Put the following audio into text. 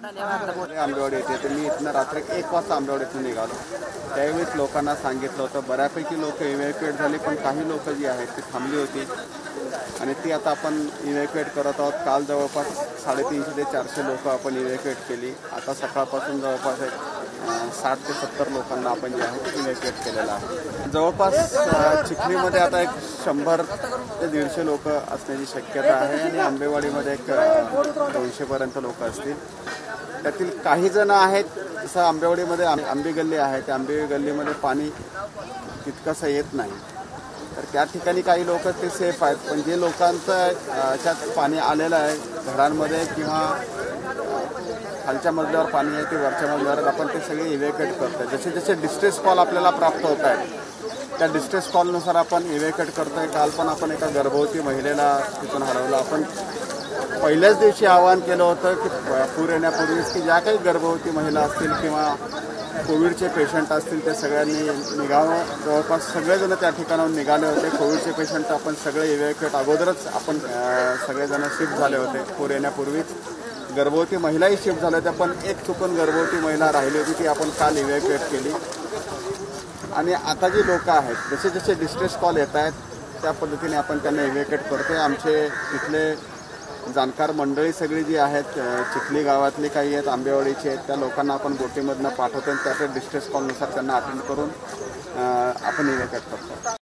आंबेवाडी येते तर मी इथनं रात्री 1 वाजता आंबेवाडीतून निघालो। त्यावेळेस लोकांना सांगितलं होतं, बऱ्यापैकी लोक इव्हॅक्युएट झाली, पण काही लोक जी आहेत ती थांबली होती आणि ती आता आपण इव्हॅक्युएट करत आहोत। काल जवळपास 350 ते 400 लोक आपण इव्हॅक्युएट केली। आता सकाळपासून जवळपास 60 ते 70 लोकांना आपण जे आहे ते इव्हॅक्युएट केलेलं आहे। जवळपास चिखलीमध्ये आता एक 100 ते 150 लोक असण्याची शक्यता आहे आणि आंबेवाडीमध्ये एक 200 पर्यंत लोक असतील। त्यातील काही जण आहेत, जसं आंबेवाडीमध्ये आंबे गल्ली आहे, त्या आंबे गल्लीमध्ये पाणी तितकंसं येत नाही, तर त्या ठिकाणी काही लोक ते सेफ आहेत। पण जे लोकांचं त्यात पाणी आलेलं आहे घरांमध्ये किंवा खालच्या मजल्यावर पाणी आहे ते वरच्या मजल्यावर, आपण ते सगळे इव्हॅक्युएट करतोय। जसे जसे डिस्ट्रेस कॉल आपल्याला प्राप्त होत आहेत त्या डिस्ट्रेस कॉलनुसार आपण इव्हॅक्युएट करतोय। काल पण आपण एका गर्भवती महिलेला तिथून हलवलं। आपण पहिल्याच दिवशी आवाहन केलं होतं की पूर येण्यापूर्वीच की ज्या काही गर्भवती महिला असतील किंवा कोविडचे पेशंट असतील ते सगळ्यांनी निघावं। जवळपास सगळेजण त्या ठिकाणाहून निघाले होते। कोविडचे पेशंट आपण सगळे इव्हॅक्युएट अगोदरच आपण सगळेजण शिफ्ट झाले होते पूर येण्यापूर्वीच। गर्भवती महिलाही शिफ्ट झाल्या होत्या, पण एक चुकून गर्भवती महिला राहिली होती, ती आपण काल इव्हॅक्युएट केली। आणि आता जी लोक आहेत, जसे जसे डिस्ट्रेस कॉल येत आहेत त्या पद्धतीने आपण त्यांना इव्हॅक्युएट करतोय। आमचे तिथले जाणकार मंडळी सगळी जी आहेत, चिखली गावातली काही आहेत, आंबेवाडीची आहेत, त्या लोकांना आपण बोटीमधनं पाठवतो आणि त्याच्या डिस्ट्रेस कॉलनुसार त्यांना अटेंड करून आपण इव्हॅक्युएट करतो।